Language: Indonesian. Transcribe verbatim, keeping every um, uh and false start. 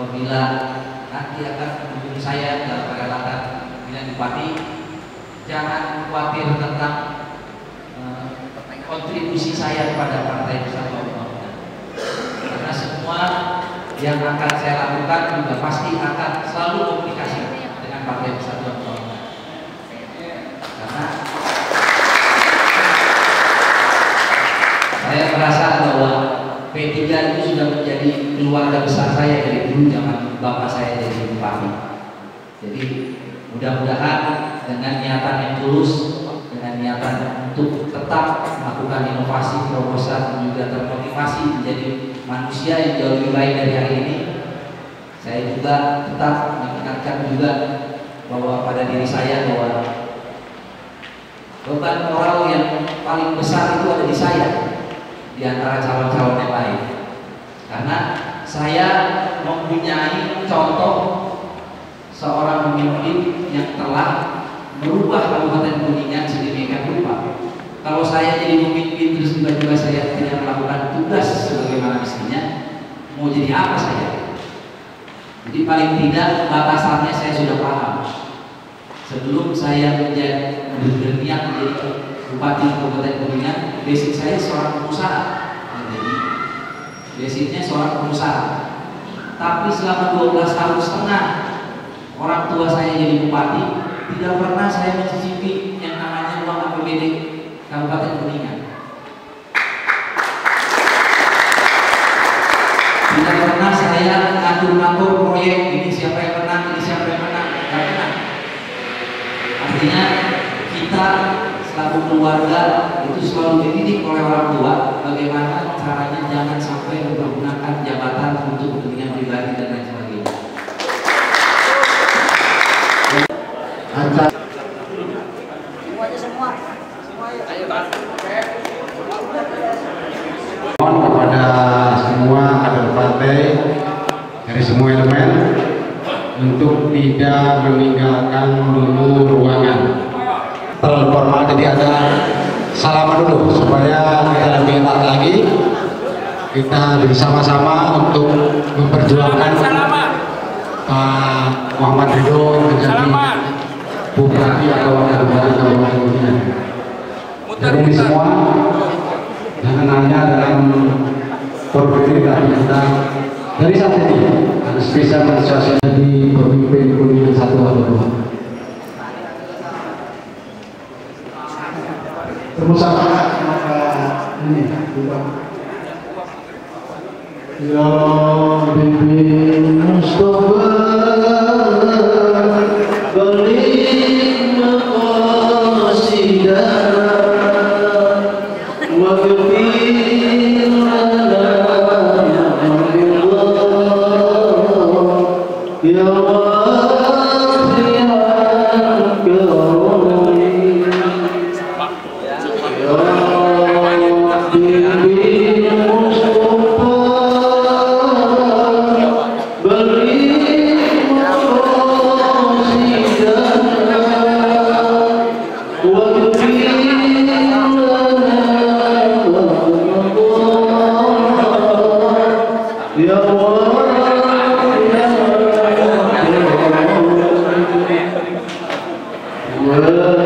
apabila nanti akan mendukung saya dalam perhelatan pemilihan bupati, jangan khawatir tentang uh, kontribusi saya kepada Partai Persatuan Pembangunan, karena semua yang akan saya lakukan juga pasti akan selalu komunikasi dengan Partai Persatuan Pembangunan, karena saya merasa bahwa P tiga itu sudah menjadi keluarga besar saya dari dulu zaman bapak saya jadi bupati. Jadi mudah-mudahan dengan niatan yang tulus, dengan niatan untuk tetap melakukan inovasi, terobosan, dan juga termotivasi menjadi manusia yang jauh lebih baik dari hari ini, saya juga tetap mengingatkan juga bahwa pada diri saya bahwa beban moral yang paling besar itu ada di saya di antara calon-calon yang lain, karena saya mempunyai contoh seorang pemimpin yang telah merubah Kabupaten Kuningan sedemikian rupa. Kalau saya jadi pemimpin terus tiba-tiba saya tidak melakukan tugas sebagaimana mestinya, mau jadi apa saya? Jadi paling tidak batasannya saya sudah paham. Sebelum saya menjadi berniat menjadi Bupati Kabupaten Kuningan, basic saya seorang pengusaha. Jadi basicnya seorang pengusaha. Tapi selama dua belas tahun setengah orang tua saya jadi bupati, tidak pernah saya mencicipi yang namanya uang A P B D Kabupaten Kuningan. Tidak pernah saya ngatur-ngatur proyek ini siapa yang menang, ini siapa yang menang, tidak pernah. Artinya kita selaku keluarga itu selalu dididik oleh orang tua bagaimana caranya jangan sampai mempergunakan jabatan untuk kepentingan pribadi dan lain sebagainya. Semuanya semua, semuanya. Mohon kepada semua kader partai dari semua elemen untuk tidak meninggalkan dulu ruangan. Terlalu formal, jadi ada salaman dulu supaya kita lebih erat lagi, kita bersama-sama untuk memperjuangkan Pak Muhammad Ridho menjadi bupati atau wakil bupati Kabupaten Kuningan. Jadi ini semua jangan hanya dalam forum ini, tapi kita dari saat ini harus bisa mensosialisasi pemimpin Kuningan satu atau dua. Bersama maka ini ya Bibi Mustafa balik maqasidana wa ghfir lana ya Allah ya Ya